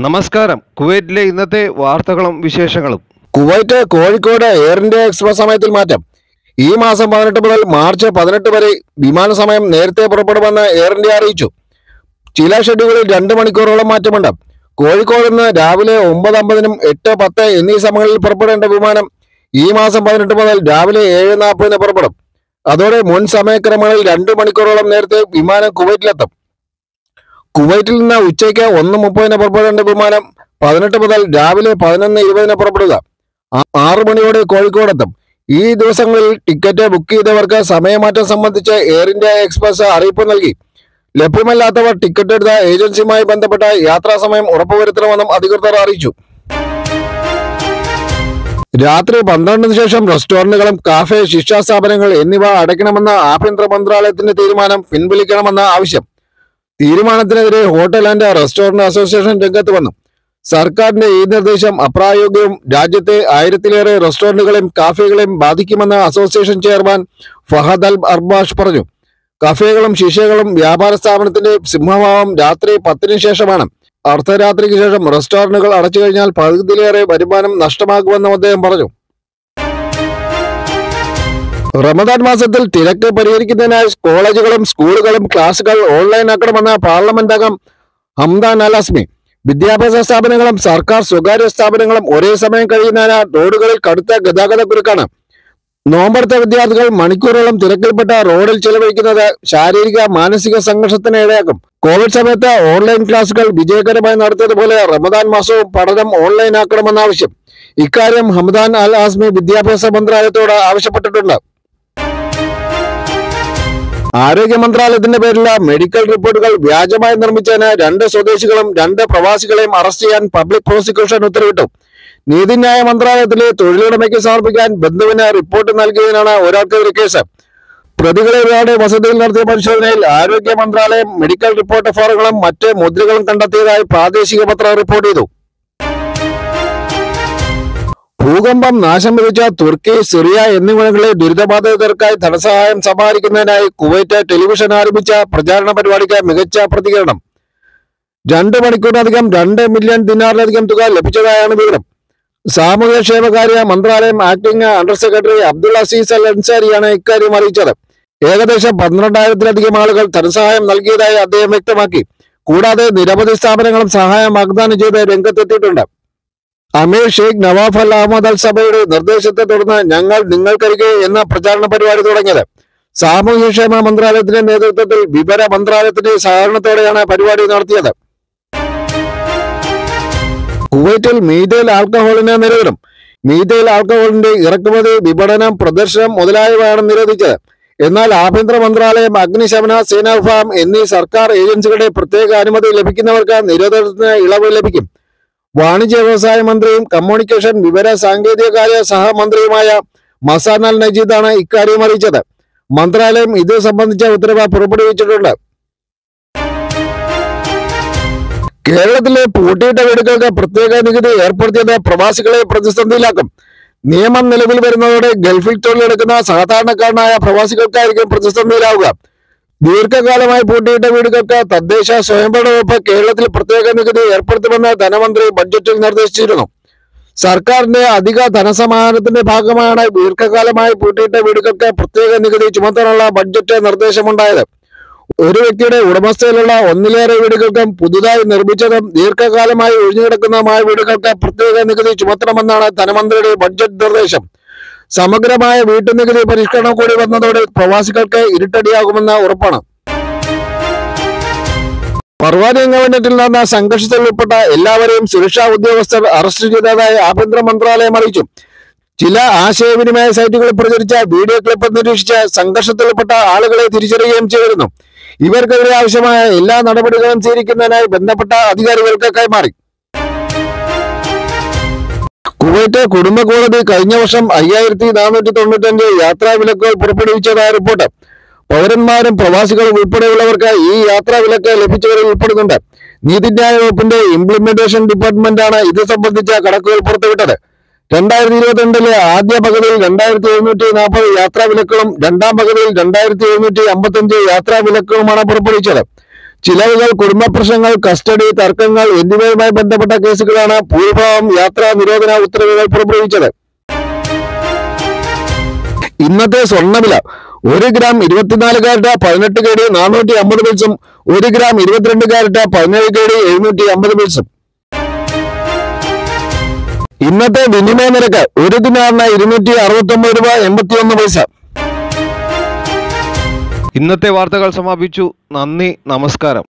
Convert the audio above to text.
നമസ്കാരം. കുവൈറ്റിലെ ഇന്നത്തെ വാർത്തകളും വിശേഷങ്ങളും. Kuwait Kozhikode air India express സമയത്തിൽ മാറ്റം. ഈ മാസം 18 മുതൽ മാർച്ച് 18 വരെ വിമാന സമയം നേരത്തെ പുറപ്പെടുമെന്ന് എയർ ഇന്ത്യ അറിയിച്ചു. ചില ഷെഡ്യൂളുകളിൽ 2 മണിക്കൂറോളം മാറ്റമുണ്ട്. കോഴിക്കോട് നിന്ന് രാവിലെ 9:50-നും 8:10 എന്നീ സമയങ്ങളിൽ പുറപ്പെടേണ്ട വിമാനം ഈ മാസം 18 മുതൽ രാവിലെ 7:40-ന് പുറപ്പെടും. അതോടെ മുൻ സമയക്രമങ്ങളിൽ 2 മണിക്കൂറോളം നേരത്തെ വിമാനം കുവൈറ്റിലെത്തും. കുവൈറ്റിൽ നിന്ന് ഉച്ചയ്ക്ക് 1:30-ന് പുറപ്പെടേണ്ട വിമാനം 18 മുതൽ രാവിലെ 11:20-ന് പുറപ്പെടുക. 6 മണിയോടെ കോഴിക്കോടെത്തും. ഈ ദിവസങ്ങളിൽ ടിക്കറ്റ് ബുക്ക് ചെയ്തവർക്ക് സമയമാറ്റം സംബന്ധിച്ച് എയർ ഇന്ത്യ എക്സ്പ്രസ് അറിയിപ്പ് നൽകി. ലഭ്യമല്ലാത്തവർ ടിക്കറ്റ് എടുത്ത ഏജൻസിയുമായി ബന്ധപ്പെട്ട യാത്രാ സമയം ഉറപ്പുവരുത്തണമെന്നും അധികൃതർ അറിയിച്ചു. രാത്രി 12-ന് ശേഷം റെസ്റ്റോറന്റുകളും കാഫെ, ശിക്ഷാ സ്ഥാപനങ്ങൾ എന്നിവ അടയ്ക്കണമെന്ന ആഭ്യന്തര മന്ത്രാലയത്തിന്റെ തീരുമാനം പിൻവലിക്കണമെന്ന ആവശ്യം. തീരുമാനത്തിനെതിരെ ഹോട്ടൽ ആൻഡ് റെസ്റ്റോറന്റ് അസോസിയേഷൻ രംഗത്ത് വന്നു. സർക്കാരിന്റെ ഈ നിർദ്ദേശം അപ്രായോഗികവും രാജ്യത്തെ 1000-ലേറെ റെസ്റ്റോറന്റുകളെയും കാഫേകളെയും ബാധിക്കുമെന്ന് association chairman Fahad Al Arbash പറഞ്ഞു. കഫേകളും ശിശകളും വ്യാപാര സ്ഥാപനത്തിന്റെ സിംഹഭാവം രാത്രി 10-ന് ശേഷമാണ്. അർദ്ധരാത്രിക്ക് ശേഷം റെസ്റ്റോറന്റുകൾ അടച്ചു കഴിഞ്ഞാൽ പകുതിയിലേറെ വരുമാനം നഷ്ടമാകുമെന്നും അദ്ദേഹം പറഞ്ഞു. റമദാൻ മാസത്തിൽ തിരക്ക് പരിഹരിക്കുന്നതിനായി കോളേജുകളും സ്കൂളുകളും ക്ലാസുകൾ ഓൺലൈൻ ആക്കണമെന്ന പാർലമെന്റ് അംഗം ഹംദാൻ അൽ അസ്മി. വിദ്യാഭ്യാസ സ്ഥാപനങ്ങളും സർക്കാർ സ്വകാര്യ സ്ഥാപനങ്ങളും ഒരേ സമയം കഴിയുന്നതിനാൽ റോഡുകളിൽ കടുത്ത ഗതാഗത കുരുക്കാണ്. നോമ്പെടുത്ത വിദ്യാർത്ഥികൾ മണിക്കൂറോളം തിരക്കിൽപ്പെട്ട റോഡിൽ ചെലവഴിക്കുന്നത് ശാരീരിക മാനസിക സംഘർഷത്തിന് ഇടയാക്കും. കോവിഡ് സമയത്ത് ഓൺലൈൻ ക്ലാസുകൾ വിജയകരമായി നടത്തിയതുപോലെ റമദാൻ മാസവും പഠനം ഓൺലൈൻ ആക്കണമെന്ന ആവശ്യം. ഇക്കാര്യം ഹംദാൻ അൽ അസ്മി വിദ്യാഭ്യാസ മന്ത്രാലയത്തോട് ആവശ്യപ്പെട്ടിട്ടുണ്ട്. ആരോഗ്യ മന്ത്രാലയത്തിന്റെ പേരിലുള്ള മെഡിക്കൽ റിപ്പോർട്ടുകൾ വ്യാജമായി നിർമ്മിച്ചതിന് 2 സ്വദേശികളും 2 പ്രവാസികളെയും അറസ്റ്റ് ചെയ്യാൻ പബ്ലിക് പ്രോസിക്യൂഷൻ ഉത്തരവിട്ടു. നീതിന്യായ മന്ത്രാലയത്തിലെ തൊഴിലുടമയ്ക്ക് സമർപ്പിക്കാൻ ബന്ധുവിന് റിപ്പോർട്ട് നൽകിയതിനാണ് ഒരാൾക്കെതിരെ കേസ്. പ്രതികളെ ഇവരുടെ വസതിയിൽ നടത്തിയ പരിശോധനയിൽ ആരോഗ്യ മന്ത്രാലയം മെഡിക്കൽ റിപ്പോർട്ട് ഫോറങ്ങളും മറ്റ് മുദ്രകളും കണ്ടെത്തിയതായി പ്രാദേശിക പത്രം റിപ്പോർട്ട് ചെയ്തു. ഭൂകമ്പം നാശം വിതച്ച തുർക്കി, സിറിയ എന്നിവിടങ്ങളിലെ ദുരിതബാധിതർക്കായി ധനസഹായം സമാഹരിക്കുന്നതിനായി കുവൈറ്റ് ടെലിവിഷൻ ആരംഭിച്ച പ്രചാരണ പരിപാടിക്ക് മികച്ച പ്രതികരണം. 2 മണിക്കൂറിനധികം 2 മില്യൺ ദിനാറിലധികം തുക ലഭിച്ചതായാണ് വിവരം. സാമൂഹ്യക്ഷേമകാര്യ മന്ത്രാലയം acting under secretary Abdul Aziz Al അൻസാരിയാണ് ഇക്കാര്യം അറിയിച്ചത്. ഏകദേശം 12,000-ലധികം ആളുകൾ ധനസഹായം നൽകിയതായി അദ്ദേഹം വ്യക്തമാക്കി. കൂടാതെ നിരവധി സ്ഥാപനങ്ങളും സഹായം വാഗ്ദാനം ചെയ്ത് രംഗത്തെത്തിയിട്ടുണ്ട്. Amir Sheikh Nawaf Al Ahmad Al സബയുടെ നിർദ്ദേശത്തെ തുടർന്ന് ഞങ്ങൾ നിങ്ങൾക്കരികെ എന്ന പ്രചാരണ പരിപാടി തുടങ്ങിയത്. സാമൂഹ്യക്ഷേമ മന്ത്രാലയത്തിന്റെ നേതൃത്വത്തിൽ വിവര മന്ത്രാലയത്തിന്റെ സഹകരണത്തോടെയാണ് പരിപാടി നടത്തിയത്. കുവൈറ്റിൽ മീഥൈൽ ആൽക്കഹോളിന് നിരോധനം. മീഥൈൽ ആൽക്കഹോളിന്റെ ഇറക്കുമതി, വിപണനം, പ്രദർശനം മുതലായവയാണ് നിരോധിച്ചത്. എന്നാൽ ആഭ്യന്തര മന്ത്രാലയം, അഗ്നിശമന സേനാ വിഭാഗം എന്നീ സർക്കാർ ഏജൻസികളുടെ പ്രത്യേക അനുമതി ലഭിക്കുന്നവർക്ക് നിരോധനത്തിന് ഇളവ് ലഭിക്കും. വാണിജ്യ വ്യവസായ മന്ത്രിയും കമ്മ്യൂണിക്കേഷൻ വിവര സാങ്കേതിക കാര്യ സഹമന്ത്രിയുമായ മസാൻ അൽ നജീദാണ് ഇക്കാര്യം അറിയിച്ചത്. മന്ത്രാലയം ഇത് സംബന്ധിച്ച ഉത്തരവ് പുറപ്പെടുവിച്ചിട്ടുണ്ട്. കേരളത്തിലെ പൂട്ടിയിട്ട വീടുകൾക്ക് പ്രത്യേക നികുതി ഏർപ്പെടുത്തിയത് പ്രവാസികളെ പ്രതിസന്ധിയിലാക്കും. നിയമം നിലവിൽ വരുന്നതോടെ ഗൾഫിൽ തൊഴിലെടുക്കുന്ന സാധാരണക്കാരനായ പ്രവാസികൾക്കായിരിക്കും പ്രതിസന്ധിയിലാവുക. ദീർഘകാലമായി പൂട്ടിയിട്ട വീടുകൾക്ക് തദ്ദേശ സ്വയംഭരണ വകുപ്പ് കേരളത്തിൽ പ്രത്യേക നികുതി ഏർപ്പെടുത്തുമെന്ന് ധനമന്ത്രി ബഡ്ജറ്റിൽ നിർദ്ദേശിച്ചിരുന്നു. സർക്കാരിന്റെ അധിക ധനസമാഹരണത്തിന്റെ ഭാഗമായാണ് ദീർഘകാലമായി പൂട്ടിയിട്ട വീടുകൾക്ക് പ്രത്യേക നികുതി ചുമത്താനുള്ള ബഡ്ജറ്റ് നിർദ്ദേശമുണ്ടായത്. ഒരു വ്യക്തിയുടെ ഉടമസ്ഥയിലുള്ള 1-ലേറെ വീടുകൾക്കും പുതുതായി നിർമ്മിച്ചതും ദീർഘകാലമായി ഒഴിഞ്ഞുകിടക്കുന്നതുമായ വീടുകൾക്ക് പ്രത്യേക നികുതി ചുമത്തണമെന്നാണ് ധനമന്ത്രിയുടെ ബഡ്ജറ്റ് നിർദ്ദേശം. സമഗ്രമായ വീട്ടുനികുതി പരിഷ്കരണം കൂടി വന്നതോടെ പ്രവാസികൾക്ക് ഇരുട്ടടിയാകുമെന്ന് ഉറപ്പാണ്. പർവാനി ഗവൺമെന്റിൽ നടന്ന സംഘർഷത്തിൽ ഉൾപ്പെട്ട എല്ലാവരെയും സുരക്ഷാ ഉദ്യോഗസ്ഥർ അറസ്റ്റ് ചെയ്തതായി ആഭ്യന്തര മന്ത്രാലയം അറിയിച്ചു. ചില ആശയവിനിമയ സൈറ്റുകളിൽ പ്രചരിച്ച വീഡിയോ ക്ലിപ്പ് നിരീക്ഷിച്ച് സംഘർഷത്തിൽ ഉൾപ്പെട്ട ആളുകളെ തിരിച്ചറിയുകയും ചെയ്തിരുന്നു. ഇവർക്കെതിരെ ആവശ്യമായ എല്ലാ നടപടികളും സ്വീകരിക്കുന്നതിനായി ബന്ധപ്പെട്ട അധികാരികൾക്ക് കൈമാറി. കുവൈറ്റ് കുടുംബ കോടതി കഴിഞ്ഞ വർഷം 5495 യാത്രാ വിലക്കുകൾ പുറപ്പെടുവിച്ചതായ റിപ്പോർട്ട്. പൗരന്മാരും പ്രവാസികളും ഉൾപ്പെടെയുള്ളവർക്ക് ഈ യാത്രാ വിലക്ക് ലഭിച്ചവരിൽ ഉൾപ്പെടുന്നുണ്ട്. നീതിന്യായ വകുപ്പിന്റെ ഇംപ്ലിമെന്റേഷൻ ഡിപ്പാർട്ട്മെന്റാണ് ഇത് സംബന്ധിച്ച കണക്കുകൾ പുറത്തുവിട്ടത്. 2022 ആദ്യ പകുതിയിൽ 2740 യാത്രാ വിലക്കുകളും 2ാം പകുതിയിൽ 2755 യാത്രാ വിലക്കുകളുമാണ് പുറപ്പെടുവിച്ചത്. ചിലവുകൾ, കുടുംബ പ്രശ്നങ്ങൾ, കസ്റ്റഡി തർക്കങ്ങൾ എന്നിവയുമായി ബന്ധപ്പെട്ട കേസുകളാണ് ഭൂരിഭാഗം യാത്രാ നിരോധന ഉത്തരവുകൾ പുറപ്പെടുവിച്ചത്. ഇന്നത്തെ സ്വർണ്ണവില 1 ഗ്രാം 24 കാരറ്റ് 18 KD 450 പിൽസും 1 ഗ്രാം 22 കാരറ്റ് 17 KD 750 പിൽസും. ഇന്നത്തെ വിനിമയ നിരക്ക് 1 ദിനാറിന് 269 രൂപ 81 പൈസ. ഇന്നത്തെ വാർത്തകൾ സമാപിച്ചു. നന്ദി, നമസ്കാരം.